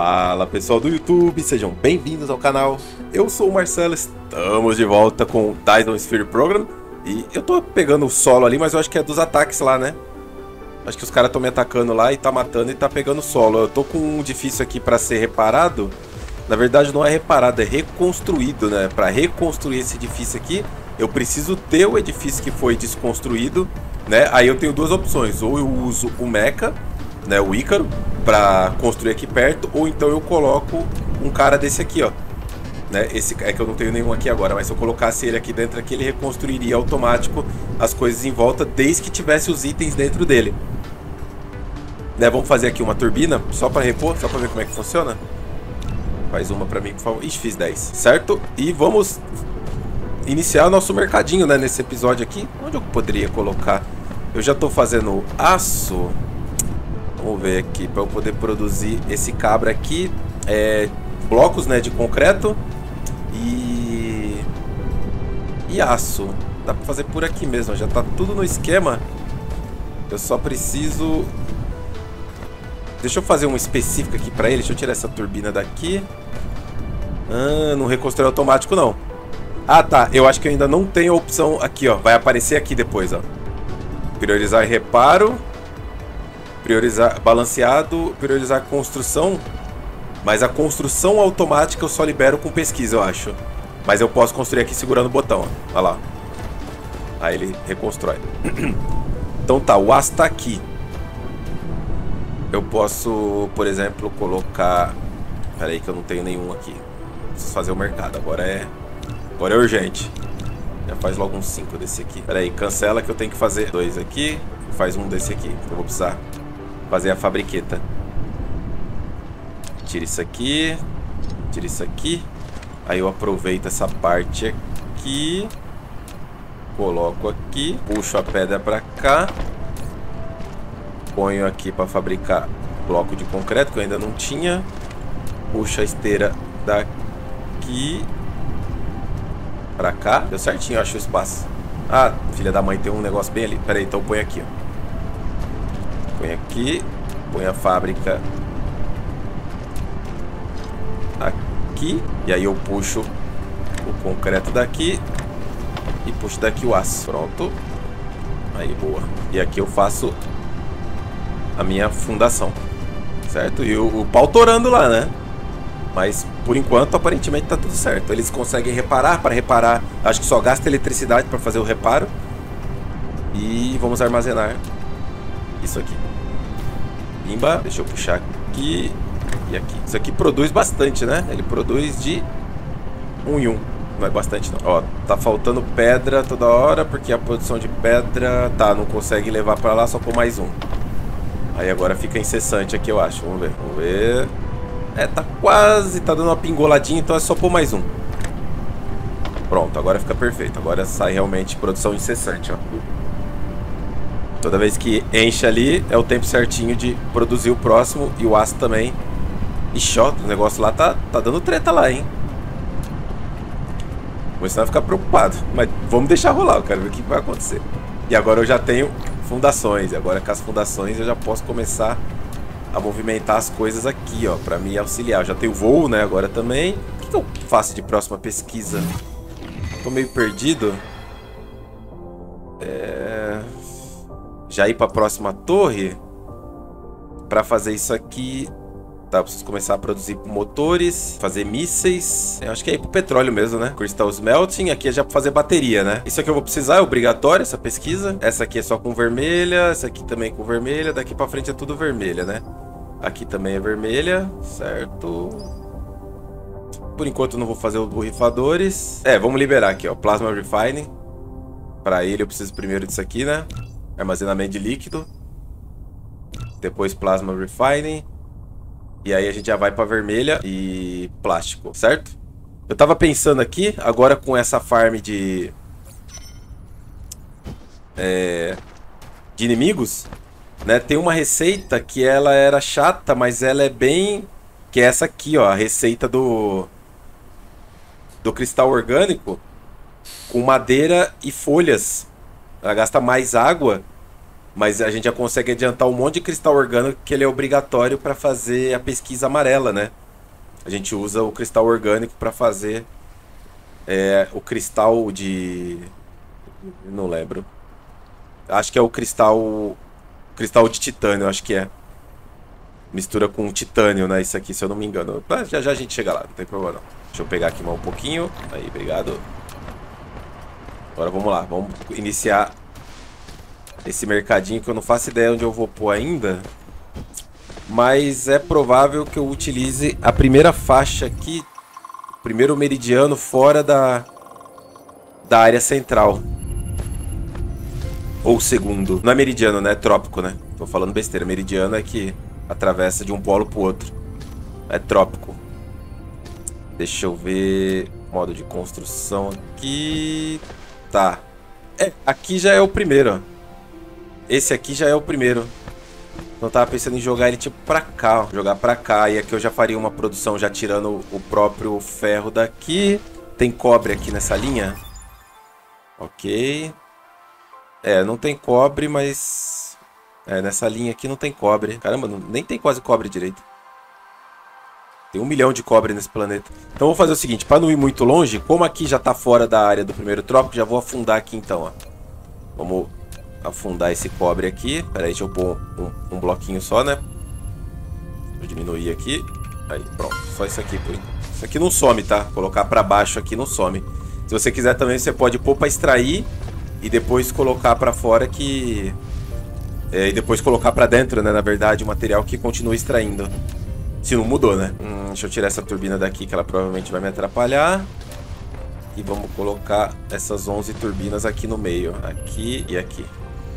Fala pessoal do YouTube, sejam bem-vindos ao canal. Eu sou o Marcelo, estamos de volta com o Dyson Sphere Program. E eu tô pegando o solo ali, mas eu acho que é dos ataques lá, né? Acho que os caras estão me atacando lá e tá matando e tá pegando solo. Eu tô com um edifício aqui pra ser reparado. Na verdade não é reparado, é reconstruído, né? Pra reconstruir esse edifício aqui, eu preciso ter o edifício que foi desconstruído, né? Aí eu tenho duas opções, ou eu uso o Mecha, né, o Ícaro, para construir aqui perto, ou então eu coloco um cara desse aqui, ó, né? Esse é que eu não tenho nenhum aqui agora, mas se eu colocasse ele aqui dentro aqui, ele reconstruiria automático as coisas em volta, desde que tivesse os itens dentro dele, né? Vamos fazer aqui uma turbina só para repor, só para ver como é que funciona. Faz uma para mim, por favor. Ixi, fiz 10, certo? E vamos iniciar o nosso mercadinho, né, nesse episódio aqui. Onde eu poderia colocar? Eu já estou fazendo aço. Vamos ver aqui, para eu poder produzir esse cabra aqui, blocos, né, de concreto e aço. Dá para fazer por aqui mesmo, já tá tudo no esquema. Eu só preciso... Deixa eu fazer um específico aqui para ele. Deixa eu tirar essa turbina daqui. Não reconstrói automático não. Ah, tá, eu acho que eu ainda não tenho a opção aqui, ó. Vai aparecer aqui depois, ó. Priorizar reparo. Priorizar balanceado, priorizar construção. Mas a construção automática eu só libero com pesquisa, eu acho. Mas eu posso construir aqui segurando o botão, ó. Olha lá. Aí ele reconstrói. Então tá, o aço tá aqui. Eu posso, por exemplo, colocar... Pera aí que eu não tenho nenhum aqui. Preciso fazer o mercado, agora é urgente. Já faz logo uns 5 desse aqui. Pera aí, cancela que eu tenho que fazer 2 aqui. Faz um desse aqui, eu vou precisar fazer a fabriqueta. Tira isso aqui. Tira isso aqui. Aí eu aproveito essa parte aqui. Coloco aqui. Puxo a pedra pra cá. Ponho aqui pra fabricar bloco de concreto, que eu ainda não tinha. Puxo a esteira daqui pra cá. Deu certinho, eu acho o espaço. Ah, filha da mãe, tem um negócio bem ali. Pera aí, então põe aqui, ó. Põe aqui, põe a fábrica aqui, e aí eu puxo o concreto daqui e puxo daqui o aço. Pronto. Aí, boa. E aqui eu faço a minha fundação, certo? E o pau torando lá, né? Mas, por enquanto, aparentemente tá tudo certo. Eles conseguem reparar. Para reparar, acho que só gasta eletricidade para fazer o reparo. E vamos armazenar isso aqui. Pimba, deixa eu puxar aqui e aqui. Isso aqui produz bastante, né? Ele produz de 1 em 1. Não é bastante não. Ó, tá faltando pedra toda hora, porque a produção de pedra... Tá, não consegue levar pra lá, só por mais um. Aí agora fica incessante aqui, eu acho. Vamos ver, vamos ver. Tá quase, tá dando uma pingoladinha, então é só pôr mais um. Pronto, agora fica perfeito. Agora sai realmente produção incessante, ó. Toda vez que enche ali, é o tempo certinho de produzir o próximo. E o aço também. Ixi, ó, o negócio lá tá dando treta lá, hein. Começando a ficar preocupado. Mas vamos deixar rolar, eu quero ver o que vai acontecer. E agora eu já tenho fundações. E agora com as fundações eu já posso começar a movimentar as coisas aqui, ó, pra me auxiliar. Eu já tenho voo, né, agora também. O que eu faço de próxima pesquisa? Tô meio perdido. Já ir pra próxima torre. Pra fazer isso aqui, tá, eu preciso começar a produzir motores, fazer mísseis. Eu acho que é ir pro petróleo mesmo, né? Crystal Smelting, aqui é já pra fazer bateria, né? Isso aqui eu vou precisar, é obrigatório essa pesquisa. Essa aqui é só com vermelha, essa aqui também com vermelha. Daqui pra frente é tudo vermelha, né? Aqui também é vermelha, certo? Por enquanto eu não vou fazer os borrifadores. Vamos liberar aqui, ó, Plasma Refining. Pra ele eu preciso primeiro disso aqui, né? Armazenamento de líquido. Depois Plasma Refining. E aí a gente já vai pra vermelha e plástico, certo? Eu tava pensando aqui, agora com essa farm de inimigos, né? Tem uma receita que ela era chata, mas ela é bem... Que é essa aqui, ó, a receita do cristal orgânico com madeira e folhas. Ela gasta mais água Mas a gente já consegue adiantar um monte de cristal orgânico que ele é obrigatório para fazer a pesquisa amarela, né? A gente usa o cristal orgânico para fazer o cristal de... Não lembro. Acho que é o cristal de titânio, acho que é. Mistura com titânio, né? Isso aqui, se eu não me engano. Mas já já a gente chega lá, não tem problema não. Deixa eu pegar aqui mais um pouquinho. Aí, obrigado. Agora vamos lá, vamos iniciar esse mercadinho que eu não faço ideia onde eu vou pôr ainda. Mas é provável que eu utilize a primeira faixa aqui, o primeiro meridiano fora da área central. Ou segundo. Não é meridiano, né? É trópico, né? Tô falando besteira. Meridiano é que atravessa de um polo pro outro. É trópico. Deixa eu ver... Modo de construção aqui... Tá. Aqui já é o primeiro, ó. Esse aqui já é o primeiro. Então eu tava pensando em jogar ele tipo pra cá, ó. Jogar pra cá. E aqui eu já faria uma produção já tirando o próprio ferro daqui. Tem cobre aqui nessa linha. Ok. Não tem cobre, mas... nessa linha aqui não tem cobre. Caramba, nem tem quase cobre direito. Tem 1 milhão de cobre nesse planeta. Então vou fazer o seguinte, para não ir muito longe, como aqui já tá fora da área do primeiro trópico, já vou afundar aqui então, ó. Vamos afundar esse cobre aqui. Pera aí, deixa eu pôr um bloquinho só, né? Vou diminuir aqui. Aí, pronto. Só isso aqui por enquanto. Isso aqui não some, tá? Colocar para baixo aqui não some. Se você quiser também, você pode pôr para extrair e depois colocar para fora que... e depois colocar para dentro, né? Na verdade, o material que continua extraindo. Se não mudou, né? Deixa eu tirar essa turbina daqui, que ela provavelmente vai me atrapalhar. E vamos colocar essas 11 turbinas aqui no meio. Aqui e aqui.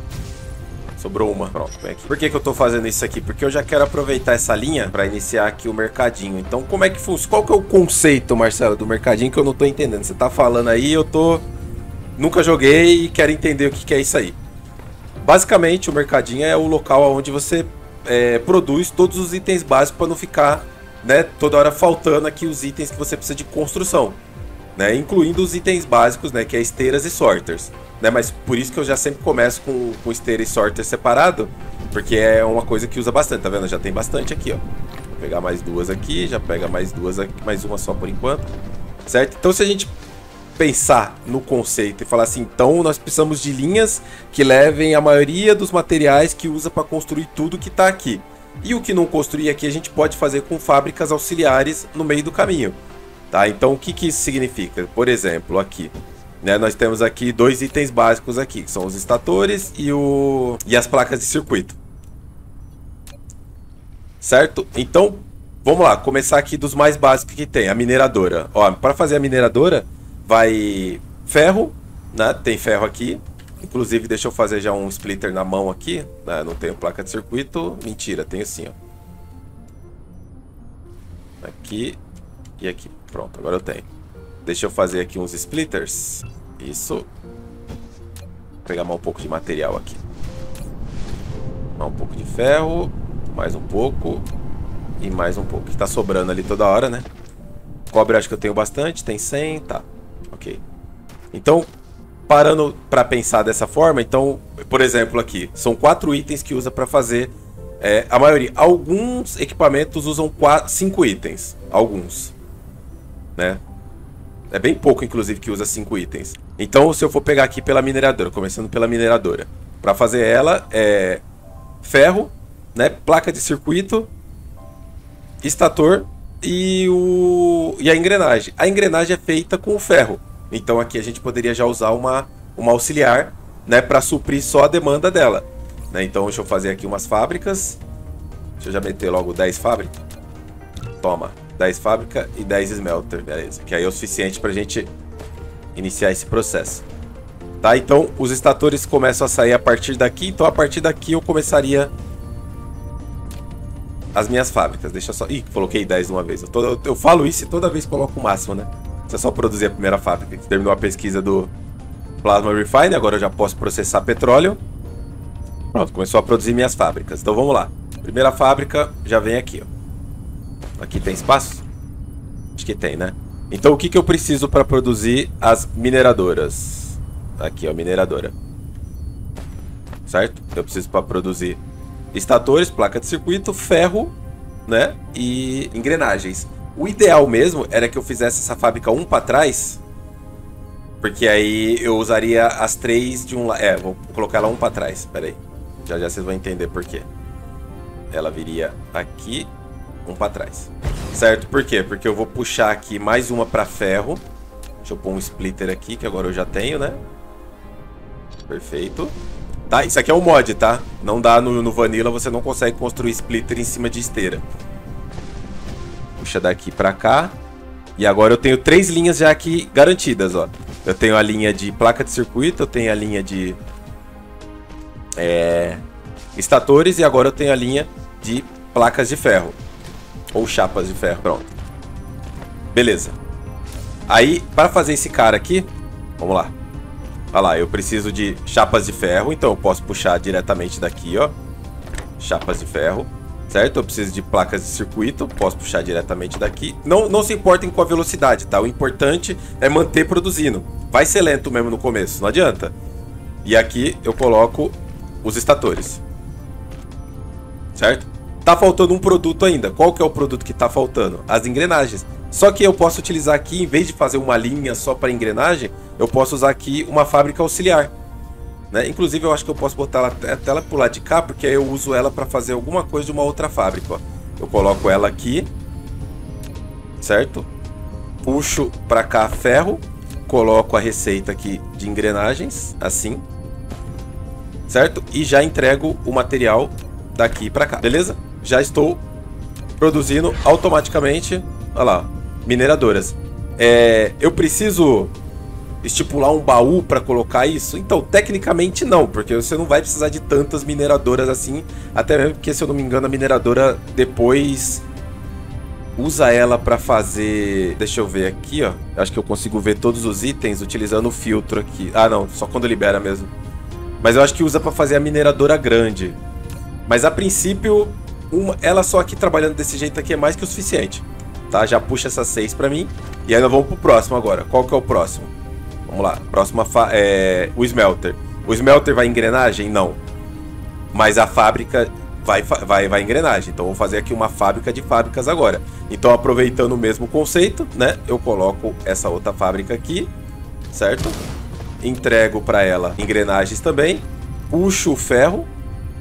Sobrou uma. Pronto, vem aqui. Por que eu tô fazendo isso aqui? Porque eu já quero aproveitar essa linha para iniciar aqui o mercadinho. Então, como é que funciona? Qual que é o conceito, Marcelo, do mercadinho que eu não tô entendendo? Você tá falando aí, eu tô... Nunca joguei e quero entender o que é isso aí. Basicamente, o mercadinho é o local onde você... produz todos os itens básicos para não ficar, né, toda hora faltando aqui os itens que você precisa de construção, né, incluindo os itens básicos, né, que é esteiras e sorters, né, mas por isso que eu já sempre começo com esteira e sorter separado, porque é uma coisa que usa bastante, tá vendo? Já tem bastante aqui, ó. Vou pegar mais duas aqui, já pega mais duas aqui, mais uma só por enquanto, certo? Então se a gente pensar no conceito e falar assim, então nós precisamos de linhas que levem a maioria dos materiais que usa para construir tudo que está aqui. E o que não construir aqui a gente pode fazer com fábricas auxiliares no meio do caminho. Tá? Então o que isso significa? Por exemplo, aqui, né, nós temos aqui 2 itens básicos aqui, que são os estatores e as placas de circuito. Certo? Então, vamos lá, começar aqui dos mais básicos que tem, a mineradora. Ó, para fazer a mineradora, vai ferro, né? Tem ferro aqui. Inclusive, deixa eu fazer já um splitter na mão aqui. Né? Não tenho placa de circuito. Mentira, tenho sim, ó. Aqui e aqui. Pronto, agora eu tenho. Deixa eu fazer aqui uns splitters. Isso. Vou pegar mais um pouco de material aqui. Mais um pouco de ferro. Mais um pouco. E mais um pouco. Que tá sobrando ali toda hora, né? Cobre acho que eu tenho bastante. Tem 100, tá. Ok. Então, parando para pensar dessa forma, então, por exemplo, aqui, são 4 itens que usa para fazer a maioria. Alguns equipamentos usam 5 itens. Alguns. Né? É bem pouco, inclusive, que usa 5 itens. Então, se eu for pegar aqui pela mineradora, começando pela mineradora, para fazer ela, ferro, né? Placa de circuito, estator e a engrenagem. A engrenagem é feita com o ferro. Então aqui a gente poderia já usar uma auxiliar, né, para suprir só a demanda dela. Né? Então deixa eu fazer aqui umas fábricas. Deixa eu já meter logo 10 fábricas. Toma, 10 fábricas e 10 smelter, beleza. Que aí é o suficiente para a gente iniciar esse processo. Tá, então os estatores começam a sair a partir daqui. Então a partir daqui eu começaria as minhas fábricas. Deixa eu só... Ih, coloquei 10 de uma vez. Eu falo isso e toda vez coloco o máximo, né? Você só produzir a primeira fábrica. Terminou a pesquisa do Plasma Refine. Agora eu já posso processar petróleo. Pronto, começou a produzir minhas fábricas. Então vamos lá. Primeira fábrica já vem aqui, ó. Aqui tem espaço? Acho que tem, né? Então o que eu preciso para produzir as mineradoras? Aqui, ó, mineradora. certo? Eu preciso para produzir estatores, placa de circuito, ferro, né? E engrenagens. O ideal mesmo era que eu fizesse essa fábrica um para trás, porque aí eu usaria as 3 de um lado. Vou colocar ela um para trás. Pera aí. Já já vocês vão entender por quê. Ela viria aqui, um para trás. Certo? Por quê? Porque eu vou puxar aqui mais uma para ferro. Deixa eu pôr um splitter aqui, que agora eu já tenho, né? Perfeito. Tá, isso aqui é um mod, tá? Não dá no Vanilla, você não consegue construir splitter em cima de esteira. Puxa daqui pra cá. E agora eu tenho 3 linhas já aqui garantidas, ó. Eu tenho a linha de placa de circuito, eu tenho a linha de estatores e agora eu tenho a linha de placas de ferro. Ou chapas de ferro, pronto. Beleza. Aí, para fazer esse cara aqui, vamos lá. Olha lá, eu preciso de chapas de ferro, então eu posso puxar diretamente daqui, ó. Chapas de ferro, certo? Eu preciso de placas de circuito, posso puxar diretamente daqui. Não se importem com a velocidade, tá? O importante é manter produzindo. Vai ser lento mesmo no começo, não adianta. E aqui eu coloco os estatores. Certo? Tá faltando um produto ainda. Qual que é o produto que tá faltando? As engrenagens. Só que eu posso utilizar aqui, em vez de fazer uma linha só para engrenagem, eu posso usar aqui uma fábrica auxiliar, né? Inclusive eu acho que eu posso botar ela até ela pro lado de cá, porque aí eu uso ela para fazer alguma coisa de uma outra fábrica, ó. Eu coloco ela aqui, certo? Puxo para cá ferro, coloco a receita aqui de engrenagens, assim, certo? E já entrego o material daqui para cá, beleza? Já estou produzindo automaticamente, olha lá, mineradoras. Eu preciso estipular um baú para colocar isso? Então, tecnicamente não, porque você não vai precisar de tantas mineradoras assim, até mesmo porque, se eu não me engano, a mineradora depois usa ela para fazer... Deixa eu ver aqui, ó. Acho que eu consigo ver todos os itens utilizando o filtro aqui. Ah, não, só quando libera mesmo. Mas eu acho que usa para fazer a mineradora grande. Mas a princípio, ela só aqui trabalhando desse jeito aqui é mais que o suficiente. Tá? Já puxa essas 6 para mim. E aí nós vamos pro próximo agora. Qual que é o próximo? Vamos lá. Próximo o smelter. O smelter vai engrenagem? Não. Mas a fábrica vai engrenagem. Então vou fazer aqui uma fábrica de fábricas agora. Então, aproveitando o mesmo conceito, né? Eu coloco essa outra fábrica aqui, certo? Entrego para ela engrenagens também. Puxo o ferro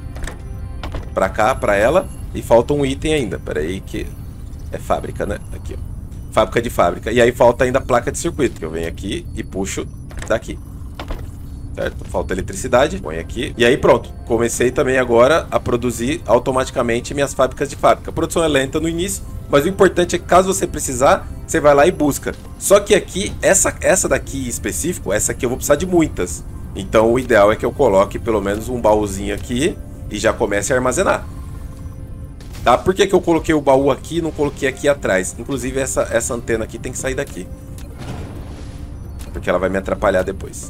para cá, para ela. E falta um item ainda. Pera aí que... É fábrica, né? Aqui, ó. Fábrica de fábrica. E aí falta ainda a placa de circuito, que eu venho aqui e puxo daqui. Certo? Falta eletricidade. Põe aqui. E aí pronto. Comecei também agora a produzir automaticamente minhas fábricas de fábrica. A produção é lenta no início, mas o importante é que, caso você precisar, você vai lá e busca. Só que aqui, essa daqui em específico, essa aqui eu vou precisar de muitas. Então o ideal é que eu coloque pelo menos um baúzinho aqui e já comece a armazenar. Tá? Por que eu coloquei o baú aqui e não coloquei aqui atrás? Inclusive essa antena aqui tem que sair daqui, porque ela vai me atrapalhar depois.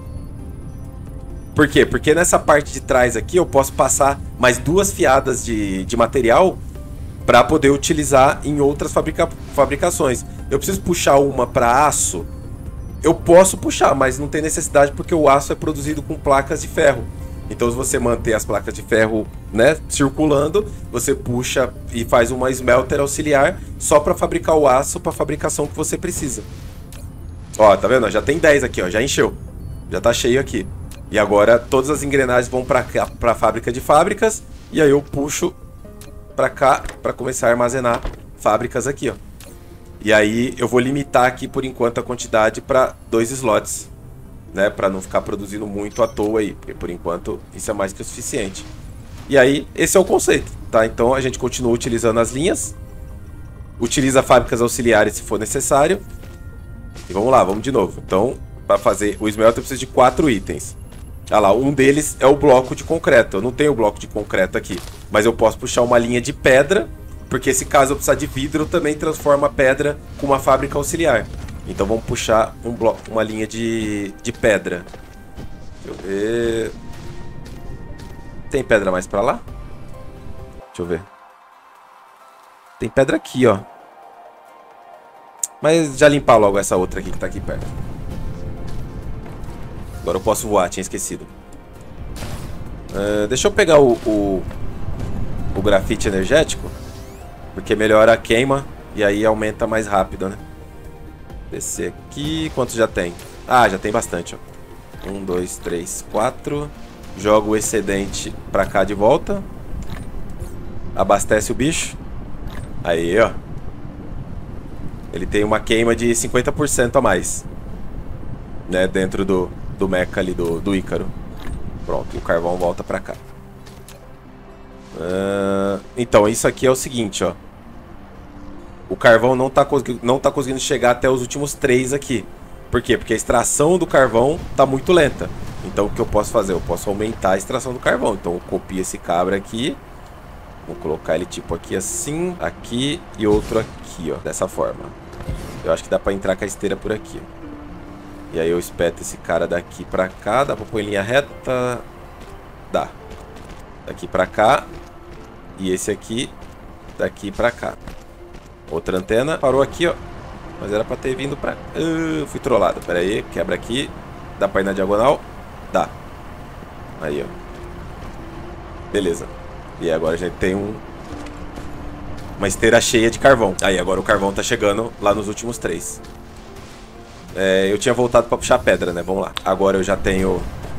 Por quê? Porque nessa parte de trás aqui eu posso passar mais 2 fiadas de material para poder utilizar em outras fabricações. Eu preciso puxar uma para aço? Eu posso puxar, mas não tem necessidade, porque o aço é produzido com placas de ferro. Então, se você manter as placas de ferro, né, circulando, você puxa e faz uma smelter auxiliar só para fabricar o aço para a fabricação que você precisa. Ó, tá vendo? Já tem 10 aqui, ó, já encheu. Já tá cheio aqui. E agora todas as engrenagens vão para a fábrica de fábricas, e aí eu puxo para cá para começar a armazenar fábricas aqui, ó. E aí eu vou limitar aqui por enquanto a quantidade para 2 slots, né, para não ficar produzindo muito à toa aí, porque por enquanto isso é mais que o suficiente. E aí esse é o conceito, tá? Então a gente continua utilizando as linhas, utiliza fábricas auxiliares se for necessário. E vamos lá, vamos de novo. Então, para fazer o smelter eu preciso de 4 itens. Olha lá, um deles é o bloco de concreto. Eu não tenho o bloco de concreto aqui, mas eu posso puxar uma linha de pedra, porque se caso eu precisar de vidro, eu também transformo a pedra com uma fábrica auxiliar. Então vamos puxar uma linha de pedra. Deixa eu ver. Tem pedra mais pra lá? Deixa eu ver. Tem pedra aqui, ó. Mas já limpar logo essa outra aqui que tá aqui perto. Agora eu posso voar, tinha esquecido. Deixa eu pegar o grafite energético, porque melhora a queima e aí aumenta mais rápido, né? Descer aqui, quanto já tem? Ah, já tem bastante, ó. 1, 2, 3, 4. Joga o excedente pra cá de volta. Abastece o bicho. Aí, ó. Ele tem uma queima de 50% a mais, né? Dentro do mecha ali do Ícaro. Pronto, e o carvão volta pra cá. Então, isso aqui é o seguinte, ó. O carvão não tá conseguindo chegar até os últimos 3 aqui. Por quê? Porque a extração do carvão tá muito lenta. Então, o que eu posso fazer? Eu posso aumentar a extração do carvão. Então, eu copio esse cabra aqui. Vou colocar ele tipo aqui assim, aqui e outro aqui, ó. Dessa forma. Eu acho que dá pra entrar com a esteira por aqui. E aí eu espeto esse cara daqui pra cá. Dá pra pôr em linha reta? Dá. Daqui pra cá. E esse aqui daqui pra cá. Outra antena. Parou aqui, ó. Mas era pra ter vindo pra... fui trollado. Pera aí. Quebra aqui. Dá pra ir na diagonal? Dá. Aí, ó. Beleza. E agora a gente tem uma esteira cheia de carvão. Aí, agora o carvão tá chegando lá nos últimos 3. Eu tinha voltado pra puxar pedra, né? Vamos lá. Agora eu já tenho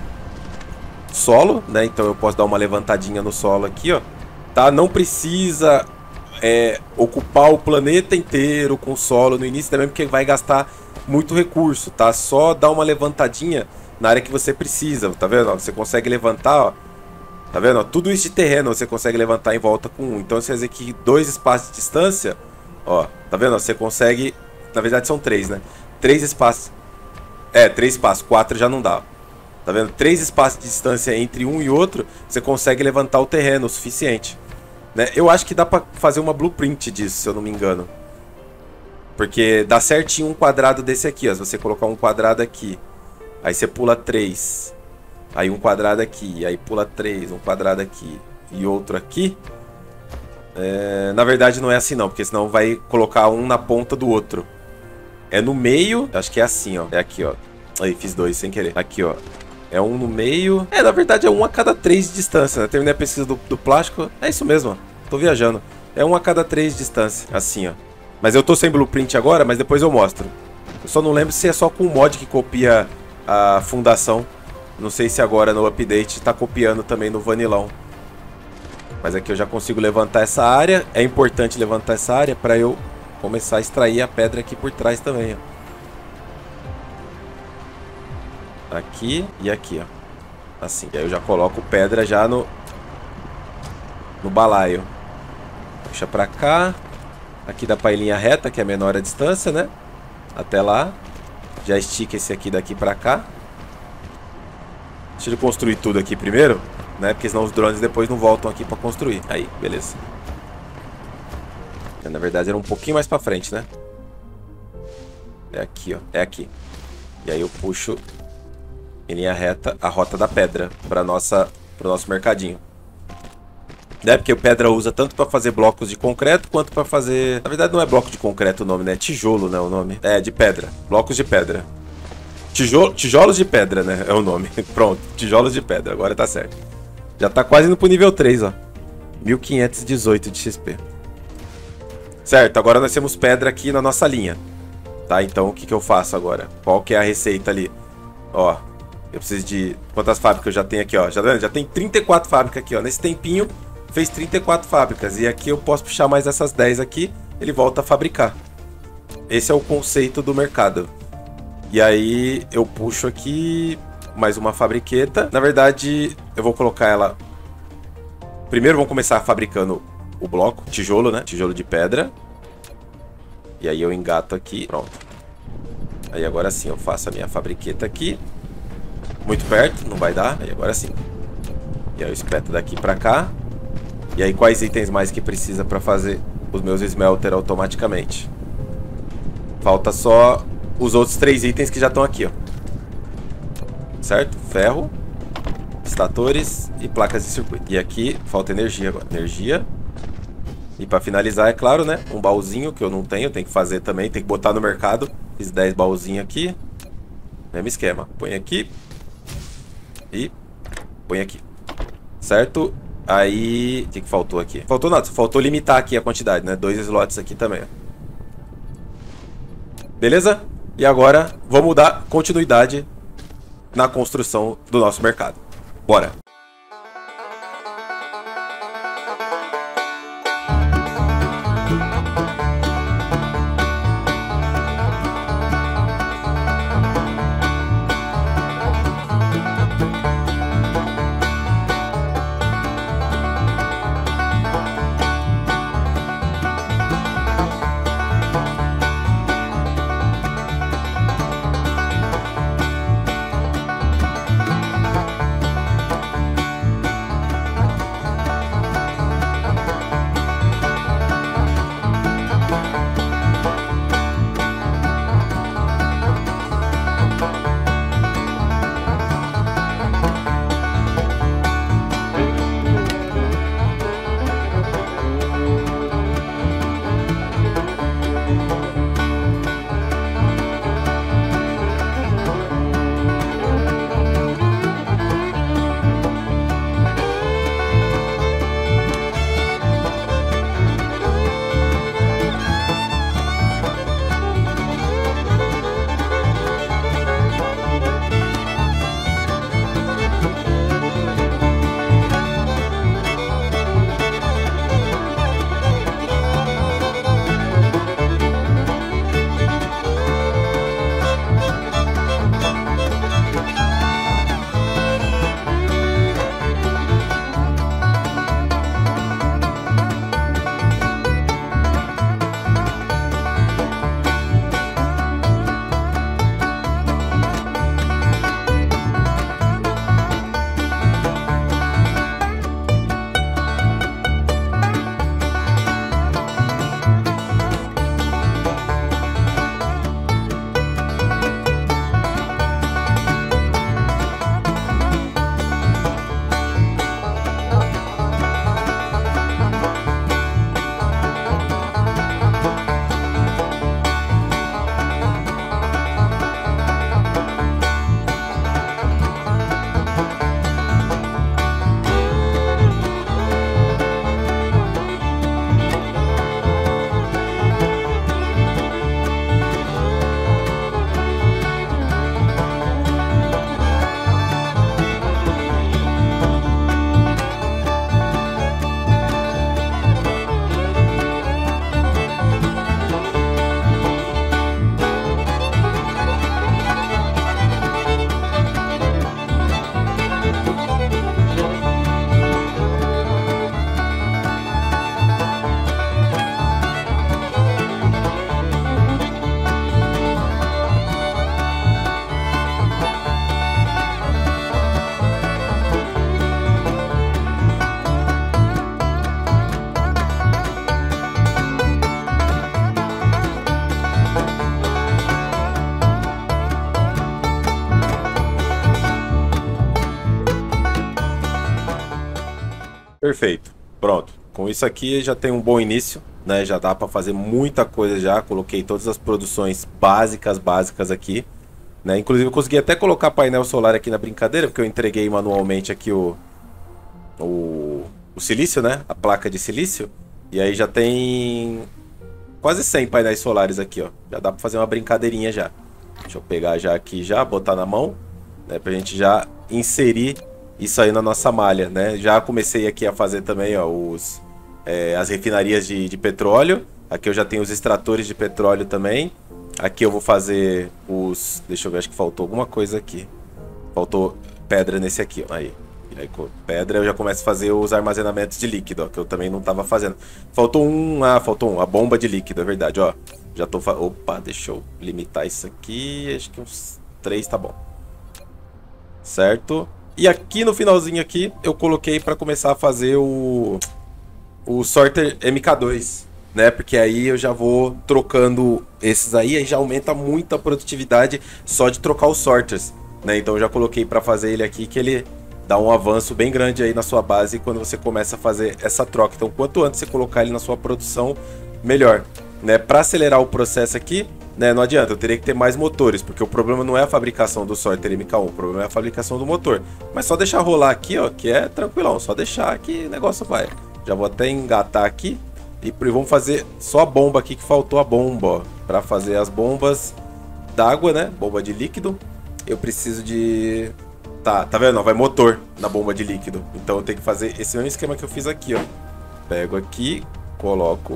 solo, né? Então eu posso dar uma levantadinha no solo aqui, ó. Tá? Não precisa ocupar o planeta inteiro com solo no início também, porque vai gastar muito recurso, tá? Só dá uma levantadinha na área que você precisa, tá vendo? Você consegue levantar, ó. Tá vendo? Tudo isso de terreno você consegue levantar em volta com 1. Então, você vai dizer que 2 espaços de distância, ó, tá vendo? Você consegue, na verdade são 3, né? 3 espaços. 3 espaços, 4 já não dá. Tá vendo? 3 espaços de distância entre um e outro, você consegue levantar o terreno o suficiente, né? Eu acho que dá pra fazer uma blueprint disso, se eu não me engano. Porque dá certinho um quadrado desse aqui, ó. Se você colocar um quadrado aqui, aí você pula 3. Aí um quadrado aqui, aí pula 3, um quadrado aqui e outro aqui. Na verdade não é assim não, porque senão vai colocar um na ponta do outro. É no meio, acho que é assim, ó. É aqui, ó. Aí, fiz 2 sem querer. Aqui, ó. É um no meio. Na verdade é um a cada 3 de distância, né? Terminei a pesquisa do plástico. É isso mesmo, ó. Tô viajando. É um a cada 3 de distância, assim, ó. Mas eu tô sem blueprint agora, mas depois eu mostro. Eu só não lembro se é só com o mod que copia a fundação. Não sei se agora no update tá copiando também no vanilão. Mas aqui eu já consigo levantar essa área. É importante levantar essa área para eu começar a extrair a pedra aqui por trás também, ó. Aqui e aqui, ó. Assim. E aí eu já coloco pedra já no balaio. Puxa pra cá. Aqui dá pra ir em linha reta, que é menor a distância, né? Até lá. Já estica esse aqui daqui pra cá. Deixa eu construir tudo aqui primeiro, né? Porque senão os drones depois não voltam aqui pra construir. Aí, beleza. Na verdade era um pouquinho mais pra frente, né? É aqui, ó. É aqui. E aí eu puxo em linha reta a rota da pedra pro nosso mercadinho. Né? Porque o pedra usa tanto pra fazer blocos de concreto quanto pra fazer... Na verdade não é bloco de concreto o nome, né? Tijolo, né? O nome. De pedra. Blocos de pedra. Tijolos de pedra, né? É o nome. Pronto, tijolos de pedra. Agora tá certo. Já tá quase indo pro nível 3, ó. 1518 de XP. Certo, agora nós temos pedra aqui na nossa linha. Tá, então o que que eu faço agora? Qual que é a receita ali? Ó, eu preciso de... Quantas fábricas eu já tenho aqui, ó? Já tem 34 fábricas aqui, ó. Nesse tempinho fez 34 fábricas. E aqui eu posso puxar mais essas 10 aqui. Ele volta a fabricar. Esse é o conceito do mercado. E aí eu puxo aqui mais uma fabriqueta. Na verdade, eu vou colocar ela... Primeiro vamos começar fabricando o bloco, tijolo, né? Tijolo de pedra. E aí eu engato aqui, pronto. Aí agora sim eu faço a minha fabriqueta aqui. Muito perto, não vai dar. Aí agora sim. E aí eu espeto daqui pra cá. E aí quais itens mais que precisa pra fazer os meus smelter automaticamente? Falta só... os outros 3 itens que já estão aqui, ó. Certo? Ferro, estatores e placas de circuito. E aqui falta energia agora. Energia. E pra finalizar, é claro, né? Um baúzinho que eu não tenho. Tem que fazer também. Tem que botar no mercado. Fiz 10 baúzinhos aqui. Mesmo esquema. Põe aqui. E põe aqui. certo? Aí, o que faltou aqui? Faltou nada, faltou limitar aqui a quantidade, né? 2 slots aqui também, ó. Beleza? E agora, vamos dar continuidade na construção do nosso mercado. Bora! Perfeito. Pronto. Com isso aqui já tem um bom início, né? Já dá para fazer muita coisa já. Coloquei todas as produções básicas aqui, né? Inclusive eu consegui até colocar painel solar aqui na brincadeira, porque eu entreguei manualmente aqui o silício, né? A placa de silício. E aí já tem quase 100 painéis solares aqui, ó. Já dá para fazer uma brincadeirinha já. Deixa eu pegar já aqui, já botar na mão, né? Pra gente já inserir isso aí na nossa malha, né? Já comecei aqui a fazer também, ó, as refinarias de petróleo. Aqui eu já tenho os extratores de petróleo também. Aqui eu vou fazer os... Deixa eu ver, acho que faltou alguma coisa aqui. Faltou pedra nesse aqui, ó. Aí com pedra eu já começo a fazer os armazenamentos de líquido, ó, que eu também não estava fazendo. Faltou um... Ah, faltou um. A bomba de líquido, é verdade, ó. Já tô... Opa, deixa eu limitar isso aqui. Acho que uns 3 tá bom. Certo? E aqui no finalzinho aqui, eu coloquei para começar a fazer o sorter MK2, né? Porque aí eu já vou trocando esses aí já aumenta muito a produtividade só de trocar os sorters, né? Então eu já coloquei para fazer ele aqui, que ele dá um avanço bem grande aí na sua base quando você começa a fazer essa troca. Então quanto antes você colocar ele na sua produção, melhor, né? Para acelerar o processo aqui, né, não adianta, eu teria que ter mais motores, porque o problema não é a fabricação do sorter MK1, o problema é a fabricação do motor. Mas só deixar rolar aqui, ó, que é tranquilão, só deixar que o negócio vai. Já vou até engatar aqui e vamos fazer só a bomba aqui, que faltou a bomba, ó, para fazer as bombas d'água, né, bomba de líquido. Eu preciso de... Tá vendo? Vai motor na bomba de líquido. Então eu tenho que fazer esse mesmo esquema que eu fiz aqui, ó. Pego aqui, coloco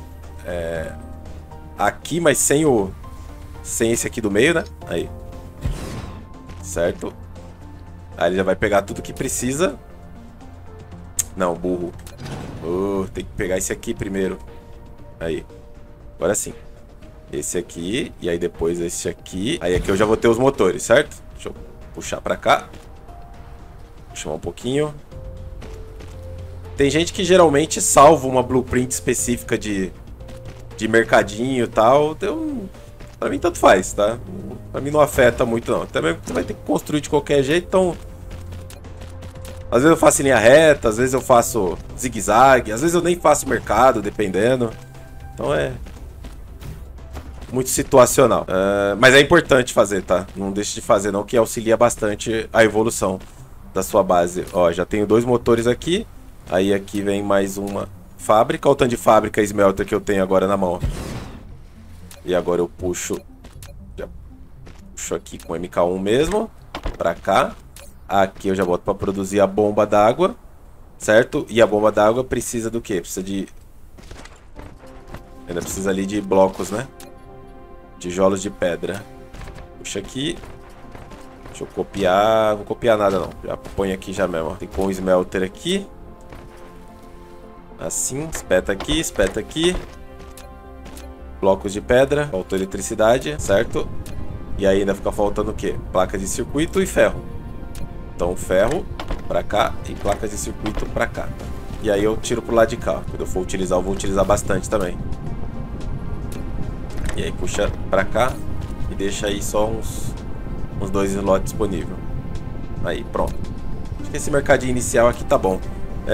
aqui, mas sem esse aqui do meio, né? Aí. Certo? Aí ele já vai pegar tudo que precisa. Não, burro. Tem que pegar esse aqui primeiro. Aí. Agora sim. Esse aqui, e aí depois esse aqui. Aí aqui eu já vou ter os motores, certo? Deixa eu puxar pra cá. Vou chamar um pouquinho. Tem gente que geralmente salva uma blueprint específica de mercadinho e tal. Então, pra mim tanto faz, tá? Pra mim não afeta muito não. Também você vai ter que construir de qualquer jeito, então... Às vezes eu faço em linha reta, às vezes eu faço zigue-zague, às vezes eu nem faço mercado, dependendo. Então é... muito situacional. Mas é importante fazer, tá? Não deixe de fazer não, que auxilia bastante a evolução da sua base. Ó, já tenho 2 motores aqui. Aí aqui vem mais uma fábrica. Olha o tanto de fábrica smelter que eu tenho agora na mão. E agora eu puxo... Já puxo aqui com MK1 mesmo. Pra cá. Aqui eu já boto pra produzir a bomba d'água. Certo? E a bomba d'água precisa do quê? Precisa de... Ainda precisa ali de blocos, né? Tijolos de pedra. Puxa aqui. Deixa eu copiar. Não vou copiar nada não. Já põe aqui já mesmo. Tem que pôr um smelter aqui. Assim. Espeta aqui. Blocos de pedra. Faltou eletricidade, certo? E aí ainda fica faltando o quê? Placa de circuito e ferro. Então ferro pra cá e placas de circuito pra cá. E aí eu tiro pro lado de cá. Quando eu for utilizar, eu vou utilizar bastante também. E aí puxa pra cá e deixa aí só uns 2 slots disponíveis. Aí, pronto. Acho que esse mercadinho inicial aqui tá bom.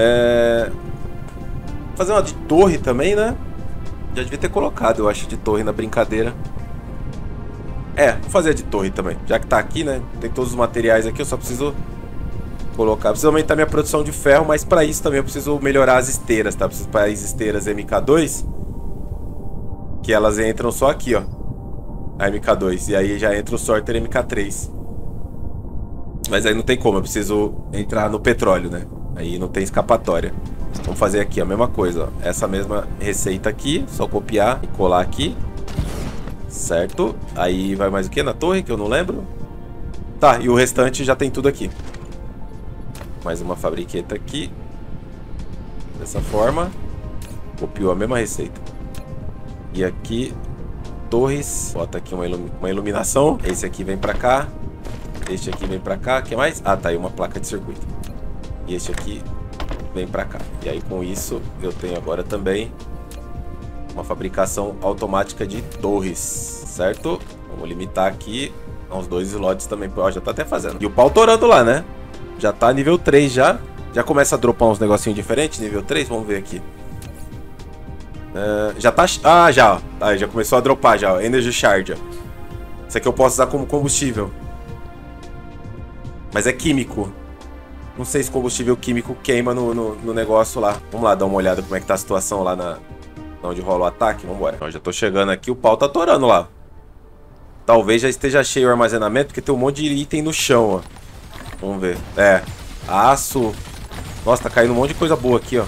Fazer uma de torre também, né? Já devia ter colocado, eu acho, de torre na brincadeira. Vou fazer a de torre também. Já que tá aqui, né? Tem todos os materiais aqui, eu só preciso colocar. Preciso aumentar minha produção de ferro, mas pra isso também eu preciso melhorar as esteiras, tá? Preciso para as esteiras MK2. Que elas entram só aqui, ó. A MK2. E aí já entra o sorter MK3. Mas aí não tem como, eu preciso entrar no petróleo, né? Aí não tem escapatória. Vamos fazer aqui a mesma coisa, ó. Essa mesma receita aqui, só copiar e colar aqui. Certo? Aí vai mais o que na torre, que eu não lembro. Tá, e o restante já tem tudo aqui. Mais uma fabriqueta aqui. Dessa forma. Copiou a mesma receita. E aqui, torres. Bota aqui uma iluminação. Esse aqui vem pra cá. Este aqui vem pra cá. O que mais? Ah, tá aí uma placa de circuito. E este aqui vem pra cá. E aí com isso eu tenho agora também uma fabricação automática de torres. Certo? Vamos limitar aqui a uns 2 slots também. Ó, já tá até fazendo. E o pau torando lá, né? Já tá nível 3 já. Já começa a dropar uns negocinhos diferentes. Nível 3, vamos ver aqui. Já tá... Ah, já. Aí já começou a dropar já, ó. Energy Shard. Isso aqui eu posso usar como combustível. Mas é químico. Não sei se combustível químico queima no negócio lá. Vamos lá dar uma olhada como é que tá a situação lá na onde rola o ataque. Vambora. Eu já tô chegando aqui, o pau tá atorando lá. Talvez já esteja cheio o armazenamento, porque tem um monte de item no chão, ó. Vamos ver. Aço. Nossa, tá caindo um monte de coisa boa aqui, ó.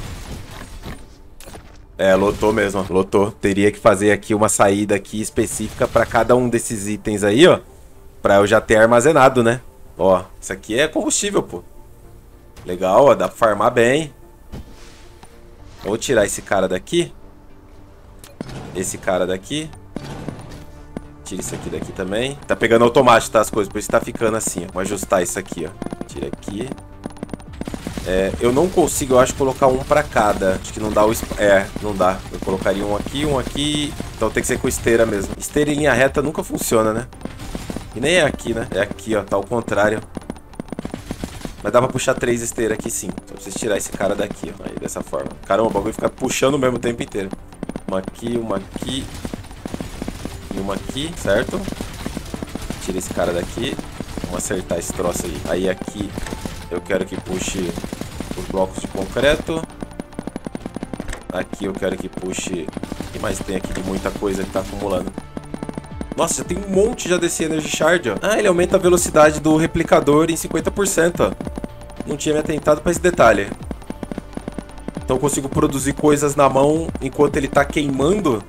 Lotou mesmo, ó. Lotou. Teria que fazer aqui uma saída aqui específica pra cada um desses itens aí, ó. Pra eu já ter armazenado, né? Ó, isso aqui é combustível, pô. Legal, ó. Dá pra farmar bem. Vou tirar esse cara daqui. Esse cara daqui. Tira isso aqui daqui também. Tá pegando automático, tá, as coisas. Por isso tá ficando assim, ó. Vou ajustar isso aqui, ó. Tira aqui. Eu não consigo, eu acho, colocar um pra cada. Acho que não dá o... não dá. Eu colocaria um aqui, um aqui. Então tem que ser com esteira mesmo. Esteira em linha reta nunca funciona, né? E nem é aqui, né? É aqui, ó. Tá ao contrário. Mas dá pra puxar 3 esteiras aqui sim. Só preciso tirar esse cara daqui, ó. Aí, dessa forma. Caramba, o bagulho fica puxando mesmo o tempo inteiro. Uma aqui, uma aqui. E uma aqui, certo? Tira esse cara daqui. Vamos acertar esse troço aí. Aí aqui eu quero que puxe os blocos de concreto. Aqui eu quero que puxe... O que mais tem aqui de muita coisa que tá acumulando? Nossa, já tem um monte já desse Energy Shard, ó. Ah, ele aumenta a velocidade do replicador em 50%, ó. Não tinha me atentado pra esse detalhe. Então eu consigo produzir coisas na mão enquanto ele tá queimando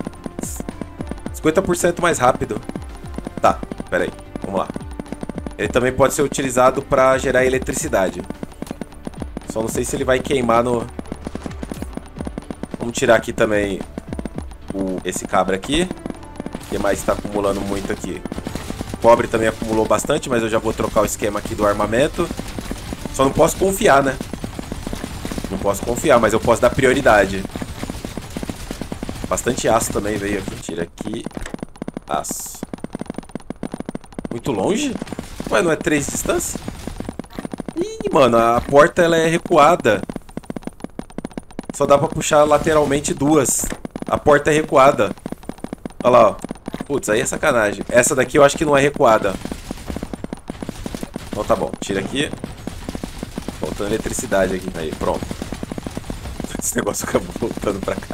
50% mais rápido. Tá, pera aí, vamos lá. Ele também pode ser utilizado pra gerar eletricidade. Só não sei se ele vai queimar no... Vamos tirar aqui também esse cabra aqui. O que mais tá acumulando muito aqui? O cobre também acumulou bastante, mas eu já vou trocar o esquema aqui do armamento. Só não posso confiar, né? Não posso confiar, mas eu posso dar prioridade. Bastante aço também veio aqui. Tira aqui. Aço. Muito longe? Ué, não é 3 de distância? Ih, mano, a porta ela é recuada. Só dá pra puxar lateralmente 2. A porta é recuada. Olha lá, ó. Putz, aí é sacanagem. Essa daqui eu acho que não é recuada. Então tá bom, tira aqui. Faltando eletricidade aqui. Aí, pronto. Esse negócio acabou voltando pra cá.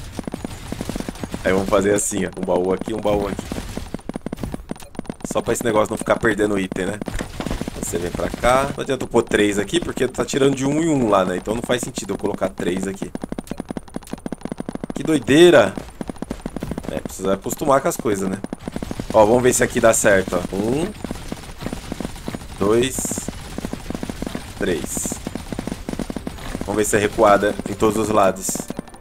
Aí vamos fazer assim, ó. Um baú aqui, um baú aqui. Só pra esse negócio não ficar perdendo item, né? Você vem pra cá. Não adianta eu pôr 3 aqui, porque tá tirando de 1 em 1 lá, né? Então não faz sentido eu colocar 3 aqui. Que doideira! É, precisa acostumar com as coisas, né? Ó, vamos ver se aqui dá certo, ó. 1, 2, 3. Vamos ver se é recuada em todos os lados.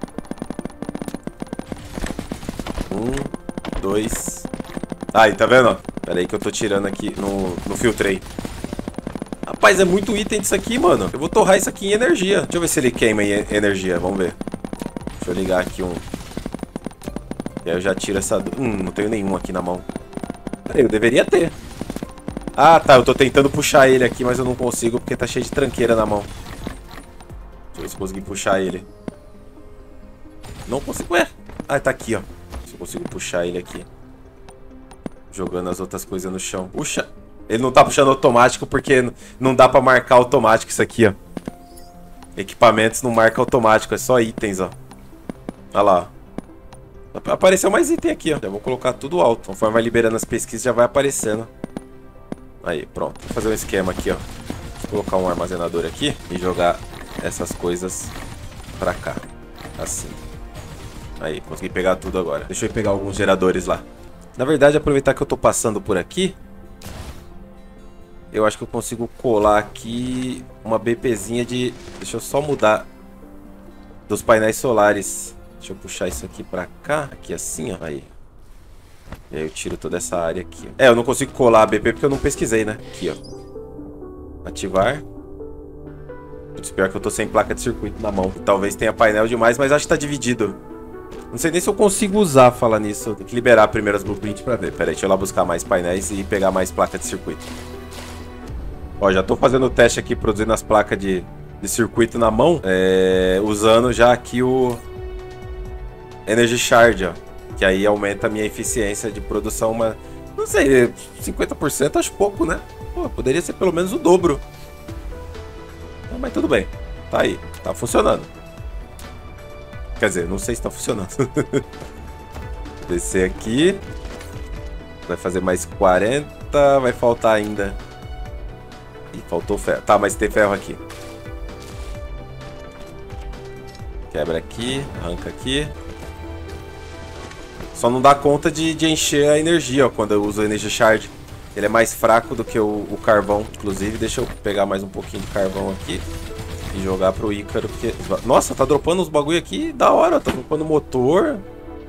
1, 2... Aí, tá vendo, ó? Pera aí que eu tô tirando aqui no filtrei. Rapaz, é muito item disso aqui, mano. Eu vou torrar isso aqui em energia. Deixa eu ver se ele queima em energia, vamos ver. Deixa eu ligar aqui um... E aí eu já tiro essa... não tenho nenhum aqui na mão. Peraí, eu deveria ter. Ah, tá, eu tô tentando puxar ele aqui, mas eu não consigo porque tá cheio de tranqueira na mão. Deixa eu ver se eu consegui puxar ele. Não consigo, ué. Ah, tá aqui, ó. Se eu consigo puxar ele aqui. Jogando as outras coisas no chão. Puxa. Ele não tá puxando automático porque não dá pra marcar automático isso aqui, ó. Equipamentos não marca automático, é só itens, ó. Olha lá, ó. Apareceu mais item aqui, ó. Já vou colocar tudo alto. Conforme vai liberando as pesquisas, já vai aparecendo. Aí, pronto. Vou fazer um esquema aqui, ó. Vou colocar um armazenador aqui e jogar essas coisas pra cá. Assim. Aí, consegui pegar tudo agora. Deixa eu pegar alguns geradores lá. Na verdade, aproveitar que eu tô passando por aqui, eu acho que eu consigo colar aqui uma BPzinha de... Deixa eu só mudar dos painéis solares. Deixa eu puxar isso aqui pra cá. Aqui assim, ó. Aí. E aí eu tiro toda essa área aqui. É, eu não consigo colar a BP porque eu não pesquisei, né? Aqui, ó. Ativar. Putz, pior que eu tô sem placa de circuito na mão. Talvez tenha painel demais, mas acho que tá dividido. Não sei nem se eu consigo usar, falar nisso. Tem que liberar primeiro as blueprints pra ver. Pera aí, deixa eu lá buscar mais painéis e pegar mais placa de circuito. Ó, já tô fazendo o teste aqui, produzindo as placas de circuito na mão. Usando já aqui o Energy Shard, ó. Que aí aumenta a minha eficiência de produção, mas... Não sei, 50% acho pouco, né? Pô, poderia ser pelo menos o dobro. Mas tudo bem. Tá aí, tá funcionando. Quer dizer, não sei se tá funcionando. Descer aqui. Vai fazer mais 40. Vai faltar ainda. Ih, faltou ferro. Tá, mas tem ferro aqui. Quebra aqui. Arranca aqui. Só não dá conta de encher a energia, ó, quando eu uso o Energy Shard. Ele é mais fraco do que o carvão. Inclusive, deixa eu pegar mais um pouquinho de carvão aqui. E jogar pro Ícaro, porque... Nossa, tá dropando uns bagulho aqui da hora. Tá dropando motor.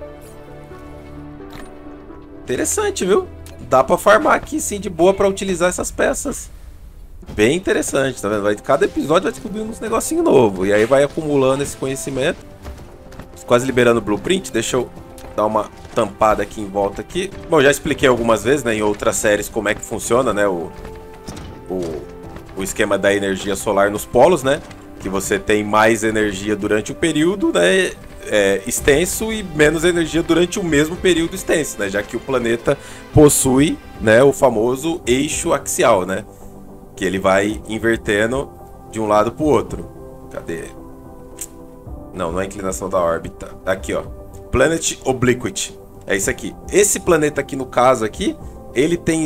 Interessante, viu? Dá pra farmar aqui, sim, de boa pra utilizar essas peças. Bem interessante, tá vendo? Cada episódio vai descobrindo uns negocinhos novos. E aí vai acumulando esse conhecimento. Quase liberando o blueprint. Deixa eu dar uma tampada aqui em volta aqui. Bom, já expliquei algumas vezes, né, em outras séries como é que funciona, né, o esquema da energia solar nos polos, né? Que você tem mais energia durante o período, né? extenso e menos energia durante o mesmo período extenso, né? Já que o planeta possui, né, o famoso eixo axial, né? Que ele vai invertendo de um lado para o outro. Cadê? Não é a inclinação da órbita. Aqui, ó. Planet Obliquity. É isso aqui. Esse planeta aqui, no caso aqui, ele tem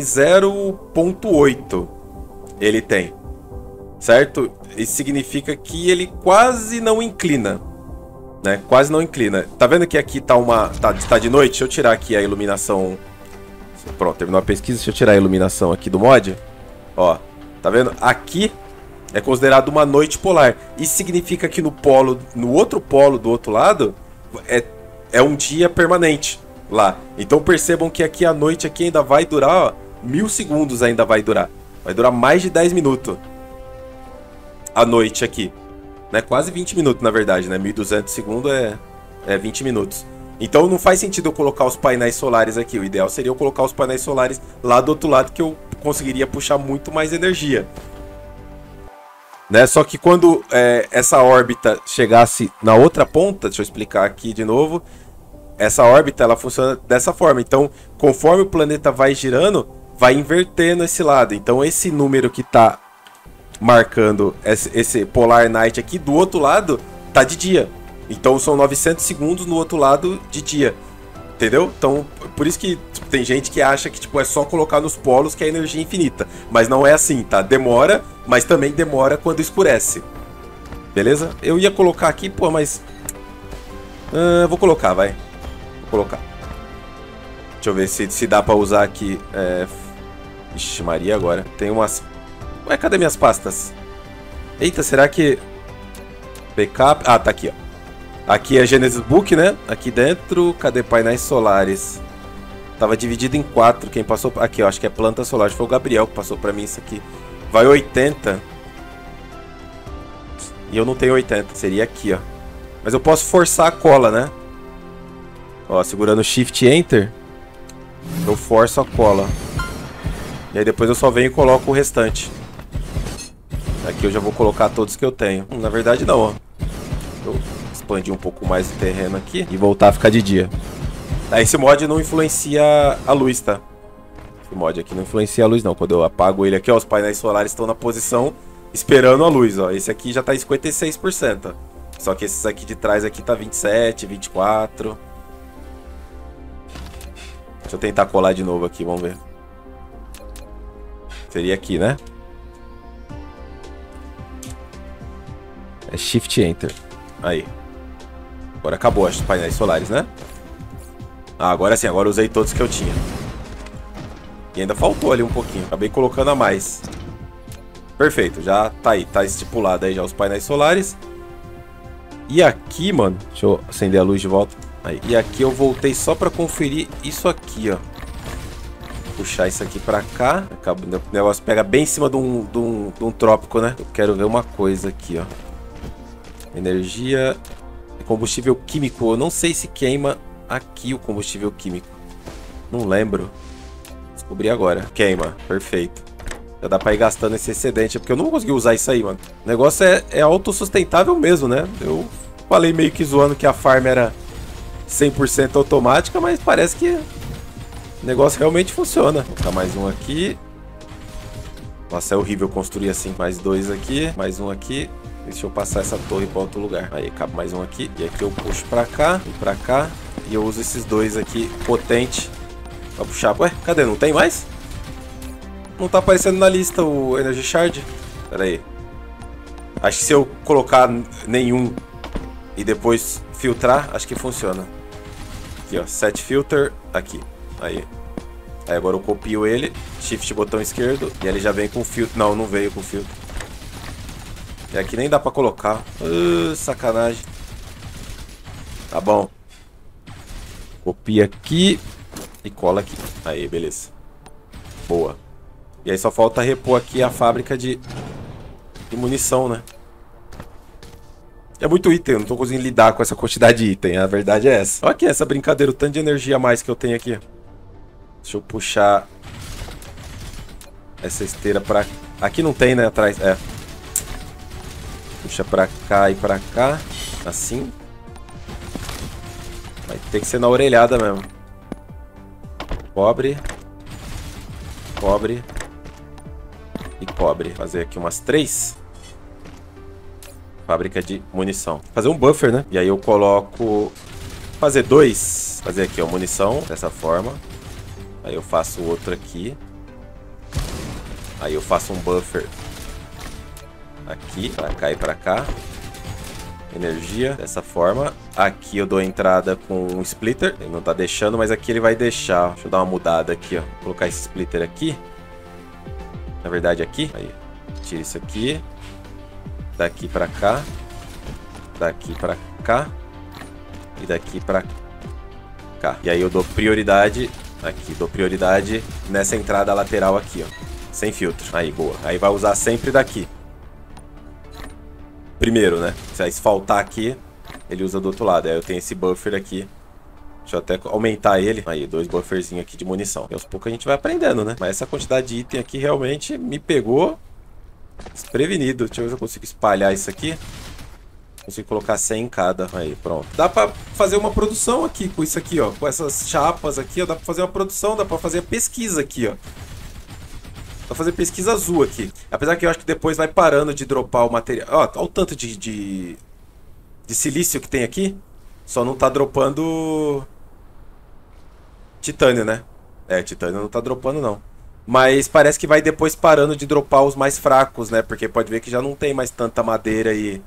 0,8. Ele tem. Certo? Isso significa que ele quase não inclina. Né? Quase não inclina. Tá vendo que aqui tá tá de noite? Deixa eu tirar aqui a iluminação. Pronto, terminou a pesquisa. Deixa eu tirar a iluminação aqui do mod. Ó, tá vendo? Aqui é considerado uma noite polar. Isso significa que no outro polo do outro lado, é um dia permanente lá. Então percebam que aqui a noite aqui ainda vai durar, ó, 1000 segundos ainda vai durar. Vai durar mais de 10 minutos. A noite aqui. Né? Quase 20 minutos, na verdade, né? 1200 segundos é 20 minutos. Então não faz sentido eu colocar os painéis solares aqui. O ideal seria eu colocar os painéis solares lá do outro lado, que eu conseguiria puxar muito mais energia. Né? Só que quando essa órbita chegasse na outra ponta, deixa eu explicar aqui de novo. Essa órbita, ela funciona dessa forma. Então, conforme o planeta vai girando, vai invertendo esse lado. Então, esse número que está marcando esse Polar Night aqui, do outro lado, tá de dia. Então, são 900 segundos no outro lado de dia. Entendeu? Então, por isso que tem gente que acha que tipo, é só colocar nos polos que é energia infinita. Mas não é assim, tá? Demora, mas também demora quando escurece. Beleza? Eu ia colocar aqui, pô, mas... vou colocar, vai. Vou colocar. Deixa eu ver se dá pra usar aqui. Ixi, Maria, agora. Tem umas... Ué, cadê minhas pastas? Eita, será que... Backup... Ah, tá aqui, ó. Aqui é Genesis Book, né? Aqui dentro, cadê painéis solares? Tava dividido em 4. Quem passou... Aqui, ó, acho que é planta solar. Foi o Gabriel que passou pra mim isso aqui. Vai 80. E eu não tenho 80. Seria aqui, ó. Mas eu posso forçar a cola, né? Ó, segurando Shift Enter, eu forço a cola. E aí depois eu só venho e coloco o restante. Aqui eu já vou colocar todos que eu tenho. Na verdade não, ó. Eu expandir um pouco mais o terreno aqui e voltar a ficar de dia. Esse mod não influencia a luz, tá? Esse mod aqui não influencia a luz não. Quando eu apago ele aqui, ó, os painéis solares estão na posição esperando a luz, ó. Esse aqui já tá em 56%, ó. Só que esses aqui de trás aqui tá 27, 24. Deixa eu tentar colar de novo aqui, vamos ver. Seria aqui, né? É Shift Enter. Aí. Agora acabou os painéis solares, né? Ah, agora sim, agora usei todos que eu tinha. E ainda faltou ali um pouquinho. Acabei colocando a mais. Perfeito, já tá aí. Tá estipulado aí já os painéis solares. E aqui, mano... Deixa eu acender a luz de volta. Aí. E aqui eu voltei só pra conferir isso aqui, ó. Puxar isso aqui pra cá. O negócio pega bem em cima de um trópico, né? Eu quero ver uma coisa aqui, ó. Energia... Combustível químico. Eu não sei se queima aqui o combustível químico. Não lembro. Descobri agora. Queima. Perfeito. Já dá pra ir gastando esse excedente. Porque eu não vou conseguir usar isso aí, mano. O negócio é autossustentável mesmo, né? Eu falei meio que zoando que a farm era 100% automática, mas parece que o negócio realmente funciona. Vou colocar mais um aqui. Nossa, é horrível construir assim. Mais dois aqui. Mais um aqui. Deixa eu passar essa torre para outro lugar. Aí, cabe mais um aqui. E aqui eu puxo pra cá e pra cá. E eu uso esses dois aqui, potente, pra puxar. Ué, cadê? Não tem mais? Não tá aparecendo na lista o Energy Shard. Pera aí. Acho que se eu colocar nenhum e depois filtrar, acho que funciona. Aqui, ó. Set filter. Aqui. Aí. Aí agora eu copio ele. Shift botão esquerdo. E ele já vem com filtro. Não, não veio com filtro. E aqui nem dá pra colocar. Sacanagem. Tá bom. Copia aqui. E cola aqui. Aí, beleza. Boa. E aí só falta repor aqui a fábrica de munição, né? É muito item. Eu não tô conseguindo lidar com essa quantidade de item. A verdade é essa. Olha aqui essa brincadeira. O tanto de energia a mais que eu tenho aqui. Deixa eu puxar essa esteira pra... Aqui não tem, né? Atrás. É. Puxa pra cá e pra cá. Assim. Tem que ser na orelhada mesmo. Cobre. Cobre. E cobre. Fazer aqui umas 3. Fábrica de munição. Fazer um buffer, né? E aí eu coloco... Fazer 2. Fazer aqui, ó, munição. Dessa forma. Aí eu faço outro aqui. Aí eu faço um buffer aqui, pra cá e pra cá. Energia, dessa forma. Aqui eu dou entrada com um splitter. Ele não tá deixando, mas aqui ele vai deixar. Deixa eu dar uma mudada aqui, ó. Vou colocar esse splitter aqui. Na verdade aqui. Aí, tira isso aqui. Daqui pra cá. Daqui pra cá. E daqui pra cá. E aí eu dou prioridade aqui. Dou prioridade nessa entrada lateral aqui, ó. Sem filtro. Aí, boa. Aí vai usar sempre daqui. Primeiro, né? Se faltar aqui, ele usa do outro lado. Aí eu tenho esse buffer aqui. Deixa eu até aumentar ele. Aí, 2 bufferzinhos aqui de munição. E aos poucos a gente vai aprendendo, né? Mas essa quantidade de item aqui realmente me pegou desprevenido. Deixa eu ver se eu consigo espalhar isso aqui. Consigo colocar 100 em cada. Aí, pronto. Dá pra fazer uma produção aqui com isso aqui, ó. Com essas chapas aqui, ó. Dá pra fazer uma produção, dá pra fazer a pesquisa aqui, ó. Dá pra fazer pesquisa azul aqui. Apesar que eu acho que depois vai parando de dropar o material. Ó, olha o tanto de silício que tem aqui. Só não tá dropando titânio, né? É, titânio não tá dropando, não. Mas parece que vai depois parando de dropar os mais fracos, né? Porque pode ver que já não tem mais tanta madeira e...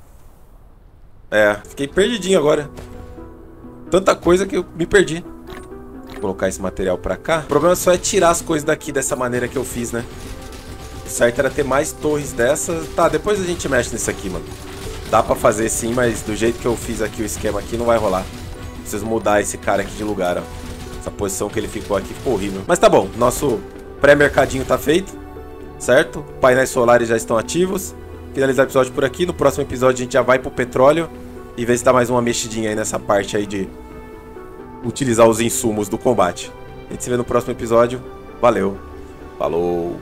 É, fiquei perdidinho agora. Tanta coisa que eu me perdi. Vou colocar esse material pra cá. O problema só é tirar as coisas daqui dessa maneira que eu fiz, né? O certo era ter mais torres dessas. Tá, depois a gente mexe nisso aqui, mano. Dá pra fazer sim, mas do jeito que eu fiz aqui o esquema aqui não vai rolar. Preciso mudar esse cara aqui de lugar, ó. Essa posição que ele ficou aqui ficou horrível. Mas tá bom, nosso pré-mercadinho tá feito, certo? Painéis solares já estão ativos. Finalizar o episódio por aqui. No próximo episódio a gente já vai pro petróleo e ver se dá mais uma mexidinha aí nessa parte aí de utilizar os insumos do combate. A gente se vê no próximo episódio. Valeu. Falou.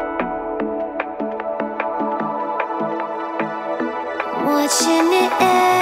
Watching it